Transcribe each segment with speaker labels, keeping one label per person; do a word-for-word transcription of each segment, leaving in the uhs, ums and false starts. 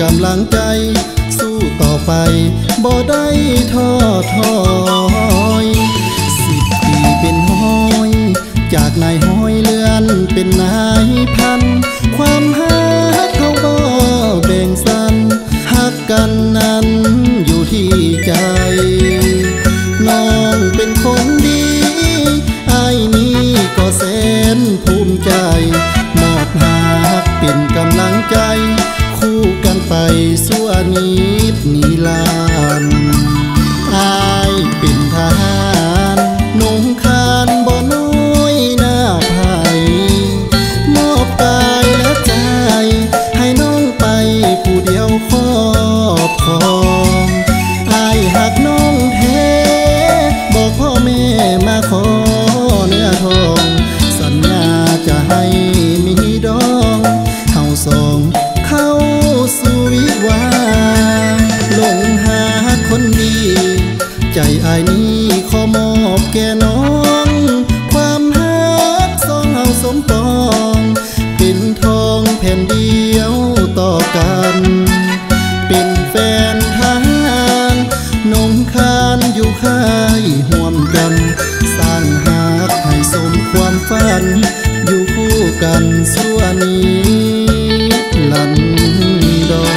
Speaker 1: กำลังใจสู้ต่อไปบ่ได้ท้อถอยสิบปีเป็นห้อยจากนายห้อยเลื่อนเป็นนายพันความฮักเขาบ่แบ่งสันฮักกันนั้นอยู่ที่ใจน้องเป็นคนดีอ้ายนี้ก็แสนภูมิใจมอบฮักเป็นกำลังใจคู่กันไปสั่วนิดนิรันดร์อ้ายเป็นทหารนุ่งคานบ่น้อยหน้าไผ่มอบกายและใจให้น้องไปผู้เดียวครอบครองอ้ายหักน้องแท้บอกพ่อแม่มาขอเนื้อทองสัญญาจะให้มีดองเฮาสองเข้าสู่วิวาหลงหาคนดีใจอายนี้ขอมอบแก่น้องความฮักสองเฮาสมปองเป็นทองแผ่นเดียวต่อกันเป็นแฟนทหารนงคานอยู่ค่ายห่วมกันสร้างฮักให้สมความฝันอยู่คู่กันสั่วนิรันดร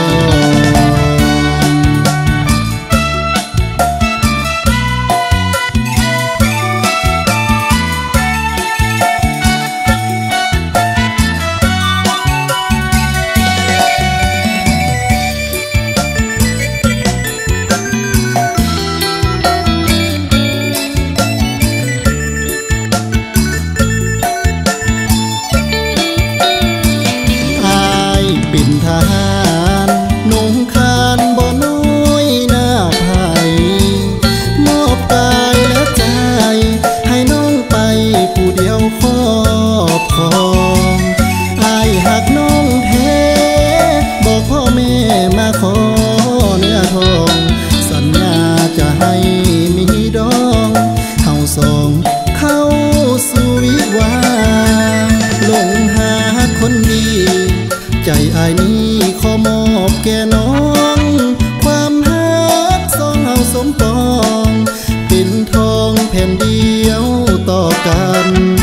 Speaker 1: เป็นทหารนุ่งคานบ่น้อยหน้าไผ่มอบกายและใจให้น้องไปผู้เดียวครอบครองอ้ายหักน้องแท้บอกพ่อแม่มาขอเนื้อทองสัญญาจะให้มีดองเฮาสองเข้าสู่วิวาหลงหาคนดีใจอายนี้ขอมอบแก่น้องความฮักสองเฮาสมปองเป็นทองแผ่นเดียวต่อกัน